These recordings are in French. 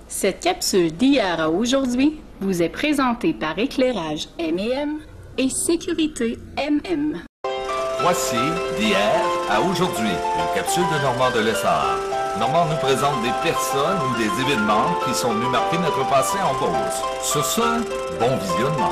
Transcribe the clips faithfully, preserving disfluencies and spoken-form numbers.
Cette capsule d'hier à aujourd'hui vous est présentée par Éclairage M et M et Sécurité M M. Voici d'hier à aujourd'hui, une capsule de Normand de Lessard. Normand nous présente des personnes ou des événements qui sont venus marquer notre passé en Beauce. Sur ce, bon visionnement.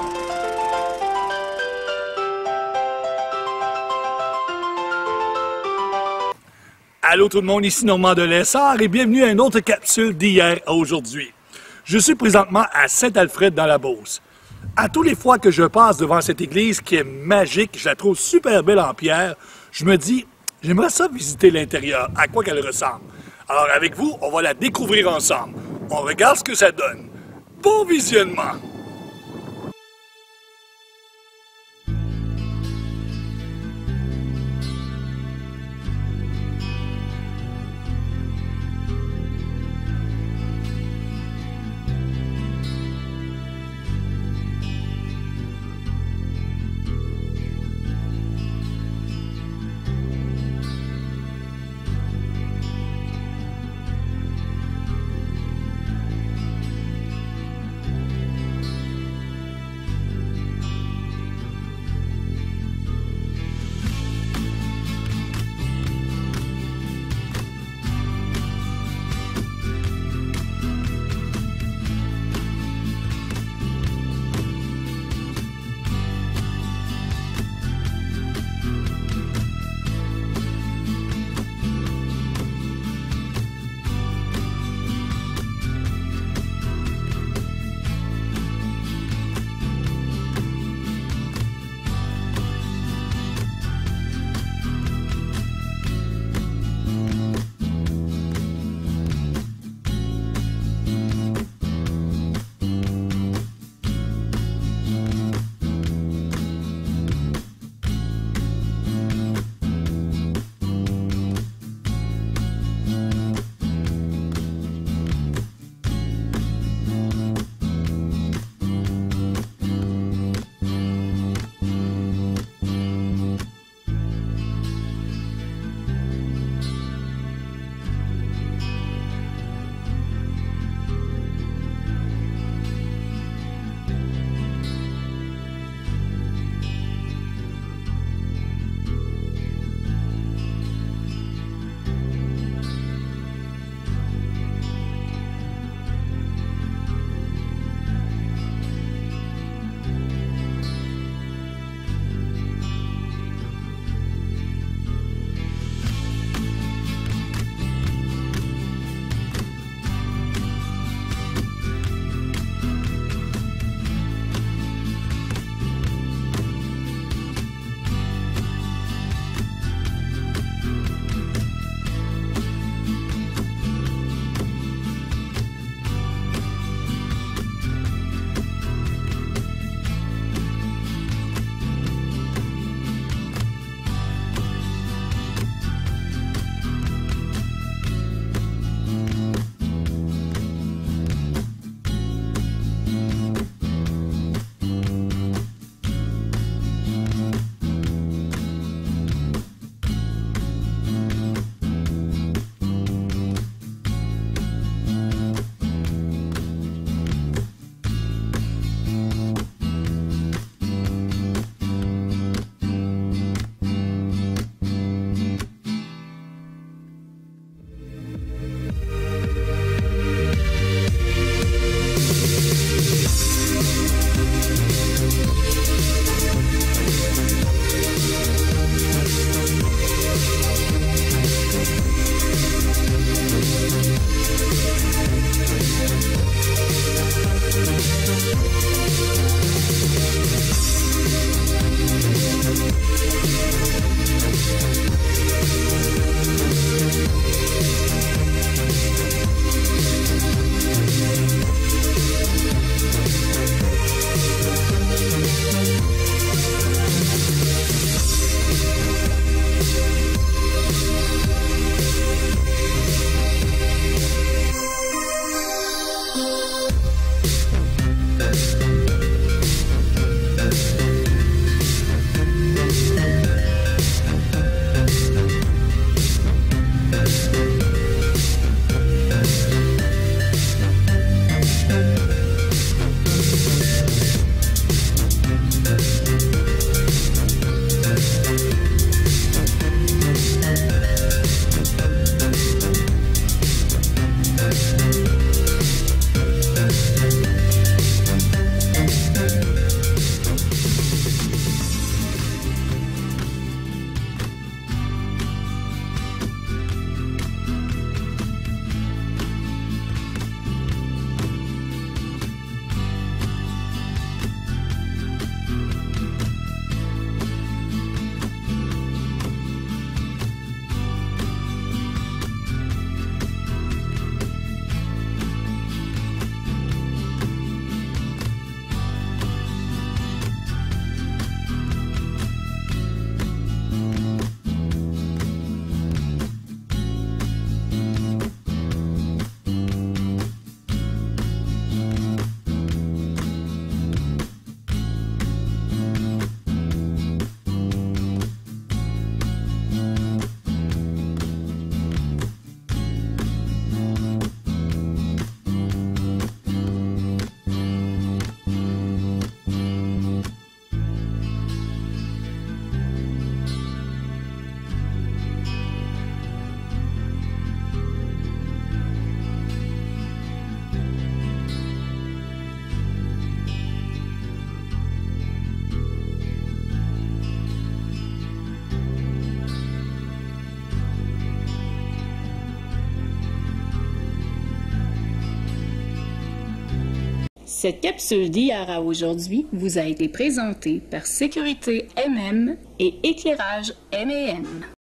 Allô tout le monde, ici Normand de Lessard et bienvenue à une autre capsule d'hier à aujourd'hui. Je suis présentement à Saint-Alfred dans la Beauce. À tous les fois que je passe devant cette église qui est magique, je la trouve super belle en pierre, je me dis, j'aimerais ça visiter l'intérieur, à quoi qu'elle ressemble. Alors avec vous, on va la découvrir ensemble. On regarde ce que ça donne. Bon visionnement! Cette capsule d'hier à aujourd'hui vous a été présentée par Sécurité M M et Éclairage M et M.